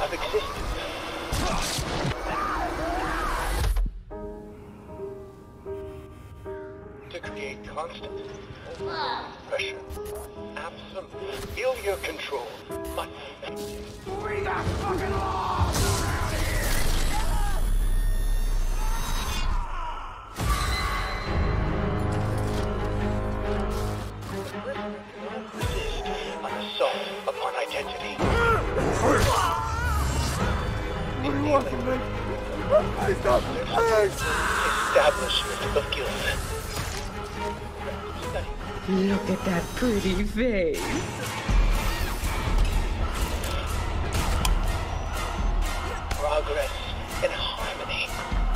of existence. To create constant pressure, absolute failure control, but we got fucking laws around here! Resist an assault upon identity. What do you want from me? Stop! Establishment of guilt. Look at that pretty face. Progress and harmony.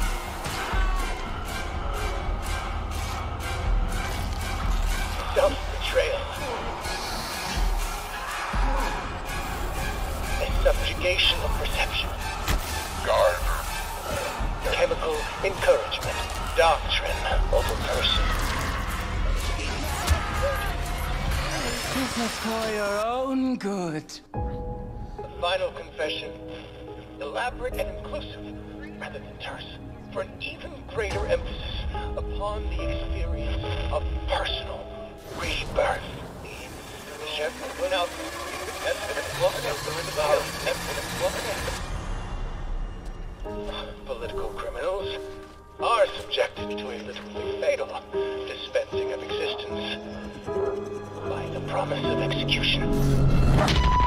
Self-betrayal. A subjugation of perception. Guard. Chemical encouragement. Doctrine over person. This is for your own good. The final confession. Elaborate and inclusive, rather than terse, for an even greater emphasis upon the experience of personal rebirth. Political criminals are subjected to a literally fatal dispensing of existence by the promise of execution.